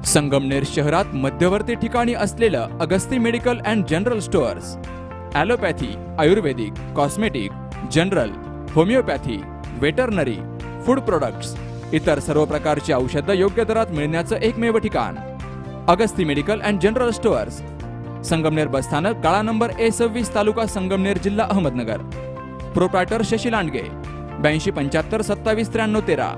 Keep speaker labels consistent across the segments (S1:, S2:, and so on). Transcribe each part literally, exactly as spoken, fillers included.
S1: संगमनेर शहरात मध्यवर्ती ठिकाणी असलेलं Agasti medical and general stores allopathy, आयुर्वेदिक, cosmetic, general, homeopathy, veterinary, food products इतर सर्व प्रकारची औषधं योग्य दरात मिळण्याचं एकमेव ठिकाण Agasti medical and general stores, Sangamner bus स्थानक, गाळा नंबर ए सव्वीस, तालुका संगमनेर, जिल्हा अहमदनगर. प्रोप्रायटर शशी लांडगे, ब्याऐंशी पंच्याहत्तर सत्तावीस त्र्याण्णव तेरा.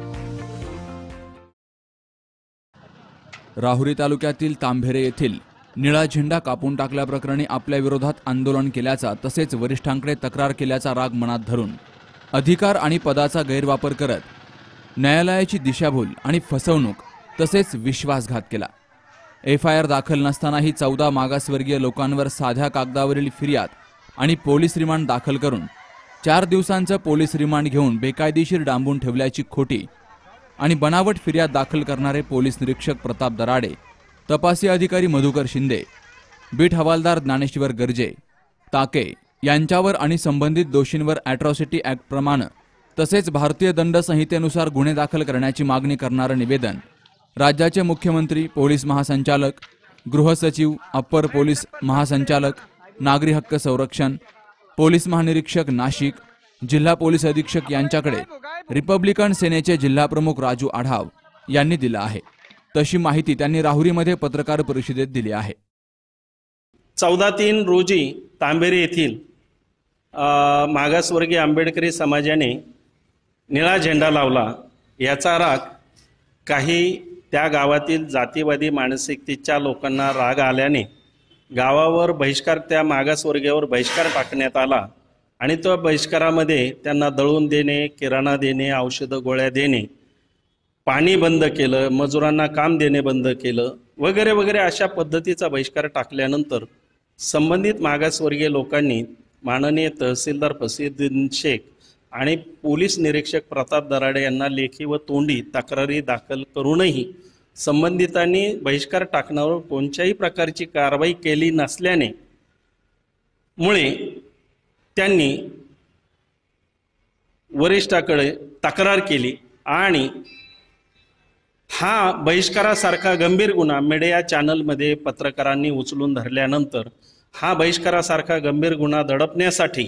S1: राहुरी तालुक्यातील तांभेरे येथील निळा झेंडा कापून टाकल्याप्रकरणी आपल्या विरोधात आंदोलन केल्याचा तसेच वरिष्ठांकडे तक्रार केल्याचा राग मनात धरून अधिकार आणि पदाचा गैरवापर करत न्यायालयाची दिशाभूल आणि फसवणूक तसेच विश्वासघात केला. एफ आय आर दाखल नसतानाही चौदा मागासवर्गीय लोकांवर साध्या कागदावरील फिर्याद आणि पोलीस रिमांड दाखल करून चार दिवसांचं पोलीस रिमांड घेऊन बेकायदेशीर डांबून ठेवल्याची खोटी आणि बनावट फिर्याद दाखल करणारे पोलीस निरीक्षक प्रताप दराडे, तपासी अधिकारी मधुकर शिंदे, बीट हवालदार ज्ञानेश्वर गर्जे, ताके यांच्यावर आणि संबंधित दोषींवर अॅट्रॉसिटी ॲक्ट प्रमाणे तसेच भारतीय दंड संहितेनुसार गुन्हे दाखल करण्याची मागणी करणारं निवेदन राज्याचे मुख्यमंत्री, पोलीस महासंचालक, गृहसचिव, अप्पर पोलीस महासंचालक, नागरी हक्क संरक्षण, पोलीस महानिरीक्षक नाशिक, जिल्हा पोलीस अधीक्षक यांच्याकडे रिपब्लिकन सेनेचे जिल्हाप्रमुख राजू आढाव यांनी दिला आहे. तशी माहिती त्यांनी राहुरीमध्ये पत्रकार परिषदेत दिली आहे.
S2: चौदा तीन रोजी तांबेरे येथील मागासवर्गीय आंबेडकरी समाजाने निळा झेंडा लावला. याचा राग काही त्या गावातील जातीवादी मानसिकतेच्या लोकांना राग आल्याने गावावर बहिष्कार, त्या मागासवर्गीयावर बहिष्कार टाकण्यात आला आणि तो बहिष्कारामध्ये त्यांना दळून देणे, किराणा देणे, औषधं गोळ्या देणे, पाणी बंद केलं, मजुरांना काम देणे बंद केलं वगैरे वगैरे अशा पद्धतीचा बहिष्कार टाकल्यानंतर संबंधित मागासवर्गीय लोकांनी माननीय तहसीलदार फसीद्दीन शेख आणि पोलीस निरीक्षक प्रताप दराडे यांना लेखी व तोंडी तक्रारी दाखल करूनही संबंधितांनी बहिष्कार टाकण्यावर कोणत्याही प्रकारची कारवाई केली नसल्याने मुळे त्यांनी वरिष्ठाकडे तक्रार केली आणि हा बहिष्कारासारखा गंभीर गुन्हा मीडिया चॅनलमध्ये पत्रकारांनी उचलून धरल्यानंतर हा बहिष्कारासारखा गंभीर गुन्हा दडपण्यासाठी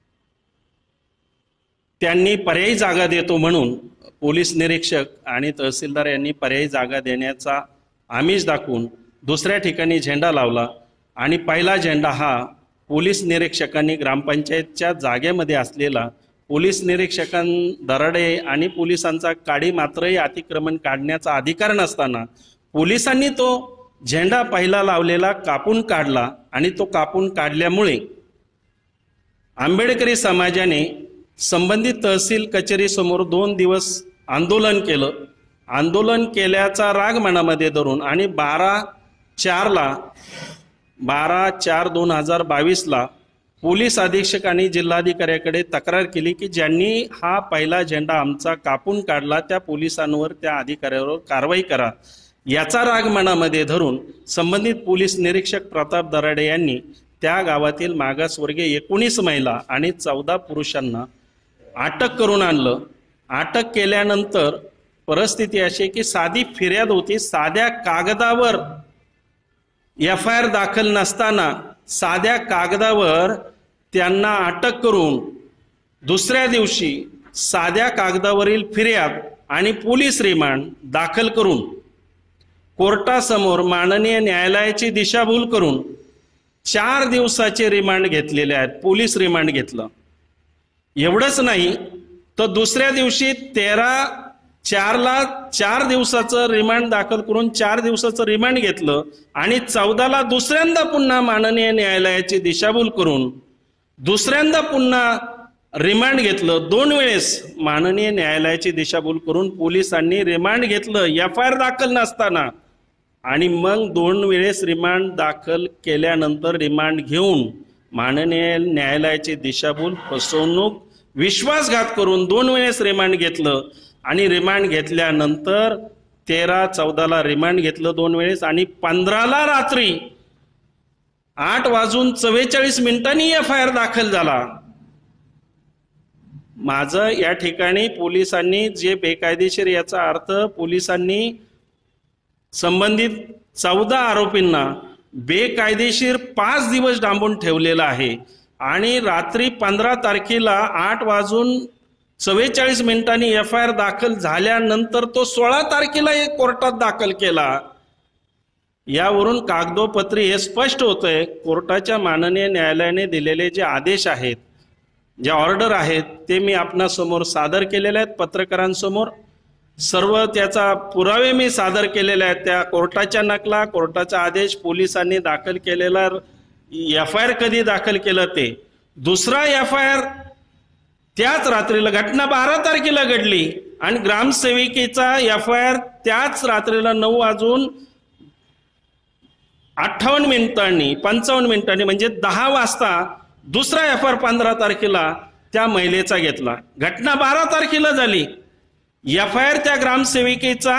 S2: त्यांनी पर्यायी जागा देतो म्हणून पोलीस निरीक्षक आणि तहसीलदार यांनी पर्यायी जागा देण्याचा आमिष दाखवून दुसऱ्या ठिकाणी झेंडा लावला आणि पहिला झेंडा हा पोलीस निरीक्षकांनी ग्रामपंचायतच्या जागेमध्ये असलेला पोलीस निरीक्षकां दराडे आणि पोलिसांचा काडी मात्रही अतिक्रमण काढण्याचा अधिकार नसताना पोलिसांनी तो झेंडा पहिला लावलेला कापून काढला आणि तो कापून काढल्यामुळे आंबेडकरी समाजाने संबंधित तहसील कचेरीसमोर दोन दिवस आंदोलन केलं. आंदोलन केल्याचा राग मनामध्ये धरून आणि बारा चारला बारा चार दोन हजार बावीसला पोलीस अधीक्षक आणि जिल्हाधिकाऱ्याकडे तक्रार केली की ज्यांनी हा पहिला झेंडा आमचा कापून काढला त्या पोलिसांवर, त्या अधिकाऱ्यावर कारवाई करा. याचा राग मनामध्ये धरून संबंधित पोलीस निरीक्षक प्रताप दराडे यांनी त्या गावातील मागासवर्गीय एकोणीस महिला आणि चौदा पुरुषांना अटक करून आणलं. अटक केल्यानंतर परिस्थिती अशी की साधी फिर्याद होती, साध्या कागदावर एफ आय आर दाखल नसताना साध्या कागदावर त्यांना अटक करून दुसऱ्या दिवशी साध्या कागदावरील फिर्याद आणि पोलीस रिमांड दाखल करून कोर्टासमोर माननीय न्यायालयाची दिशाभूल करून चार दिवसाचे रिमांड घेतलेले आहेत, पोलीस रिमांड घेतलं. एवढंच नाही तर दुसऱ्या दिवशी तेरा चारला चार दिवसाचं रिमांड दाखल करून चार दिवसाचं रिमांड घेतलं आणि चौदाला दुसऱ्यांदा पुन्हा माननीय न्यायालयाची दिशाभूल करून दुसऱ्यांदा पुन्हा रिमांड घेतलं. दोन वेळेस माननीय न्यायालयाची दिशाभूल करून पोलिसांनी रिमांड घेतलं एफ आय आर दाखल नसताना आणि मग दोन वेळेस रिमांड दाखल केल्यानंतर रिमांड घेऊन माननीय न्यायालयाची दिशाभूल, फसवणूक, विश्वासघात करून दोन वेळेस रिमांड घेतलं आणि रिमांड घेतल्यानंतर तेरा चौदाला रिमांड घेतलं दोन वेळेस आणि पंधराला रात्री आठ वाजून चव्वेचाळीस मिनिटांनी एफ आय आर दाखल झाला. माझं या ठिकाणी पोलिसांनी जे बेकायदेशीर, याचा अर्थ पोलिसांनी संबंधित चौदा आरोपींना बेकायदेशीर पाच दिवस डांबून ठेवलेला आहे आणि रात्री पंधरा तारखेला आठ वाजून चव्वेचाळीस मिनिटांनी एफ आय आर दाखल झाल्यानंतर तो सोळा तारखेला एक कोर्टात दाखल केला। यावरून कागदोपत्री हे स्पष्ट होतंय कोर्टाच्या माननीय न्यायालयाने दिलेले जे आदेश आहेत, ज्या ऑर्डर आहेत, ते मी आपणासमोर सादर केलेले आहेत पत्रकारांसमोर। सर्व त्याचा पुरावे मी सादर केलेले आहेत। त्या कोर्टाच्या नकला, कोर्टाचा आदेश, पोलिसांनी दाखल केलेला एफ आय आर कधी दाखल केलं ते, दुसरा एफ आय आर त्याच रात्रीला, घटना बारा तारखेला घडली आणि ग्रामसेविकेचा एफ आय आर त्याच रात्रीला नऊ वाजून अठ्ठावन्न मिनिटांनी पंचावन्न मिनिटांनी म्हणजे दहा वाजता दुसरा एफ आय आर पंधरा तारखेला त्या महिलेचा घेतला। घटना बारा तारखेला झाली, एफ आय आर त्या ग्रामसेविकेचा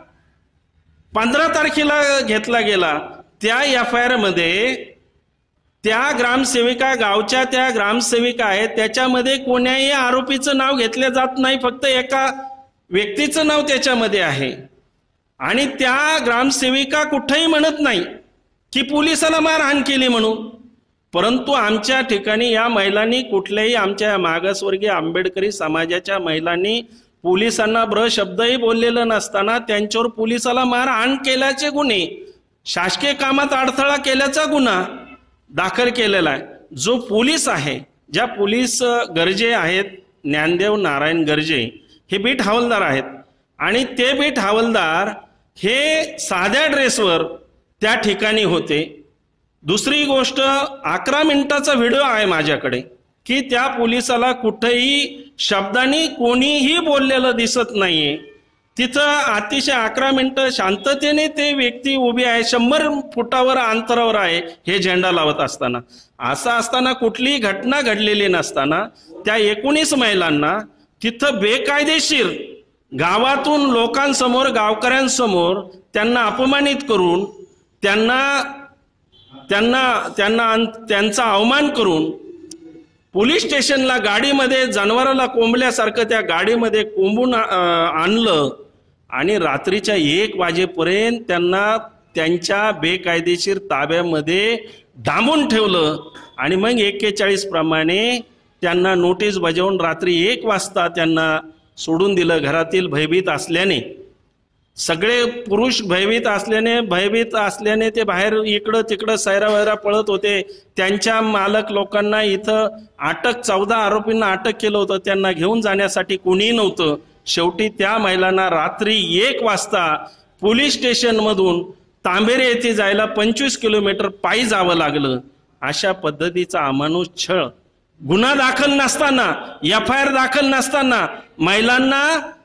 S2: पंधरा तारखेला घेतला गेला। त्या एफ आय आर मध्ये त्या ग्रामसेविका, गावच्या त्या ग्रामसेविका आहेत, त्याच्यामध्ये कोण्याही आरोपीचं नाव घेतले जात नाही, फक्त एका व्यक्तीचं नाव त्याच्यामध्ये आहे। आणि त्या ग्रामसेविका कुठेही म्हणत नाही की पोलिसाला मारहाण केली म्हणून, परंतु आमच्या ठिकाणी या महिलांनी कुठल्याही, आमच्या मागासवर्गीय आंबेडकरी समाजाच्या महिलांनी पोलिसांना ब्र शब्दही बोललेलं नसताना त्यांच्यावर पोलिसाला मारहाण केल्याचे गुन्हे, शासकीय कामात अडथळा केल्याचा गुन्हा दाखल केलेला आहे। जो पोलीस आहे, ज्या पोलीस गर्जे आहेत, ज्ञानदेव नारायण गर्जे हे बीट हवालदार आहेत आणि ते बीट हवालदार हे साध्या ड्रेसवर त्या ठिकाणी होते। दुसरी गोष्ट, अकरा मिनिटाचा व्हिडिओ आहे माझ्याकडे की त्या पोलिसाला कुठेही शब्दांनी कोणीही बोललेलं दिसत नाहीये। तिथं अतिशय अकरा मिनिटं शांततेने ते व्यक्ती उभी आहे, शंभर फुटावर अंतरावर आहे हे झेंडा लावत असताना। असं असताना कुठलीही घटना घडलेली नसताना त्या एकोणीस महिलांना तिथं बेकायदेशीर गावातून लोकांसमोर, गावकऱ्यांसमोर त्यांना अपमानित करून, त्यांना त्यांना त्यांना त्यांचा अवमान करून पोलीस स्टेशनला गाडीमध्ये जनावराला कोंबल्यासारखं त्या गाडीमध्ये कोंबून आणलं आणि रात्रीच्या एक वाजेपर्यंत त्यांना त्यांच्या बेकायदेशीर ताब्यामध्ये डांबून ठेवलं आणि मग एक्केचाळीस प्रमाणे त्यांना नोटीस बजावून रात्री एक वाजता त्यांना सोडून दिलं। घरातील भयभीत असल्याने, सगळे पुरुष भयभीत असल्याने भयभीत असल्याने ते बाहेर इकडं तिकडं सैरा वैरा पळत होते। त्यांच्या मालक लोकांना इथं अटक, चौदा आरोपींना अटक केलं होतं, त्यांना घेऊन जाण्यासाठी कोणीही नव्हतं। शेवटी त्या महिलांना रात्री एक वाजता पोलीस स्टेशनमधून तांबेरे येथे जायला पंचवीस किलोमीटर पायी जावं लागलं। अशा पद्धतीचा अमानुष छळ, गुन्हा दाखल नसताना, एफ आय आर दाखल नसताना, महिलांना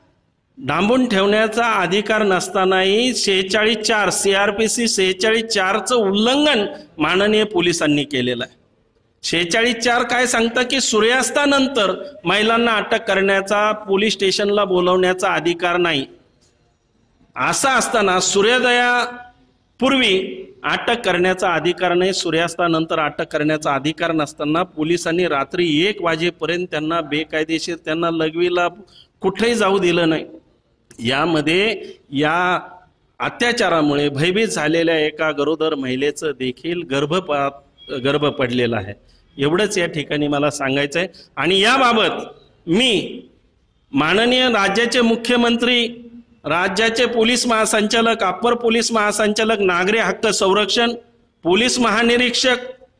S2: डांबून ठेवण्याचा अधिकार नसतानाही शेहेचाळीस चार सीआरपीसी शेहेचाळीस चारचं उल्लंघन माननीय पोलिसांनी केलेलं आहे। शेहेचाळीस चार काय सांगतं की सूर्यास्तानंतर महिलांना अटक करण्याचा, पोलीस स्टेशनला बोलवण्याचा अधिकार नाही। असं असताना सूर्योदयापूर्वी अटक करण्याचा अधिकार नाही, सूर्यास्तानंतर अटक करण्याचा अधिकार नसताना पोलिसांनी रात्री एक वाजेपर्यंत त्यांना बेकायदेशीर, त्यांना लघवीला कुठेही जाऊ दिलं नाही। यामध्ये या अत्याचारामुळे भयभीत झालेल्या एका गरोदर महिलेचं देखील गर्भपात गर्भ पडलेला आहे। एवढंच या ठिकाणी मला सांगायचं आहे। आणि याबाबत मी माननीय राज्याचे मुख्यमंत्री, राज्याचे पोलीस महासंचालक, अप्पर पोलीस महासंचालक नागरी हक्क संरक्षण, पोलीस महानिरीक्षक,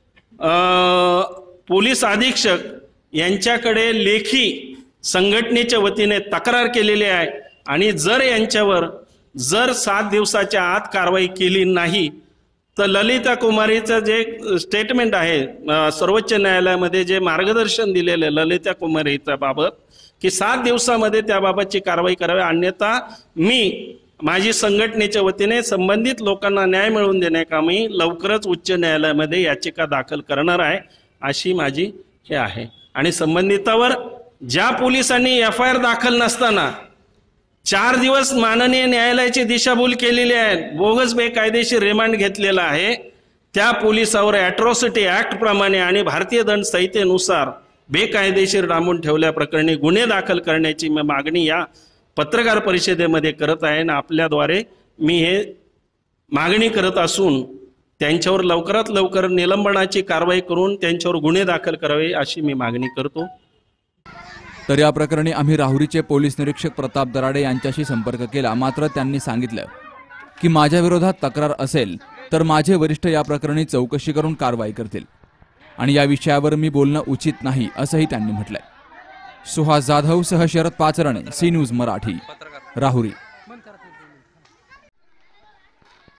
S2: पोलीस अधीक्षक यांच्याकडे लेखी संघटनेच्या वतीने तक्रार केलेली आहे आणि जर यांच्यावर जर सात दिवसाच्या आत कारवाई केली नाही तर ललिता कुमारीचं जे स्टेटमेंट आहे, सर्वोच्च न्यायालयामध्ये जे मार्गदर्शन दिलेलं आहे ललिता कुमारीच्या बाबत की सात दिवसामध्ये त्याबाबतची कारवाई करावी, अन्यथा मी माझी संघटनेच्या वतीने संबंधित लोकांना न्याय मिळवून देण्याकामी लवकरच उच्च न्यायालयामध्ये याचिका दाखल करणार आहे, अशी माझी हे आहे। आणि संबंधितावर ज्या पोलिसांनी एफ आय आर दाखल नसताना चार दिवस माननीय न्यायालयाची दिशाभूल केलेली आहे, बोगस बेकायदेशीर रिमांड घेतलेला आहे, त्या पोलिसावर अॅट्रॉसिटी ऍक्ट प्रमाणे आणि भारतीय दंड संहितेनुसार बेकायदेशीर डांबून ठेवल्या प्रकरणी गुन्हे दाखल करण्याची मागणी या पत्रकार परिषदेमध्ये करत आहे आणि आपल्याद्वारे मी हे मागणी करत असून त्यांच्यावर लवकरात लवकर निलंबनाची कारवाई करून त्यांच्यावर गुन्हे दाखल करावे अशी मी मागणी करतो.
S1: तर या प्रकरणी आम्ही राहुरीचे पोलीस निरीक्षक प्रताप दराडे यांच्याशी संपर्क केला, मात्र त्यांनी सांगितलं की माझ्या विरोधात तक्रार असेल तर माझे वरिष्ठ या प्रकरणी चौकशी करून कारवाई करतील आणि या विषयावर मी बोलणं उचित नाही असंही त्यांनी म्हटलंय. सुहास जाधव सह शरद पाचरणे, सी न्यूज मराठी, राहुरी.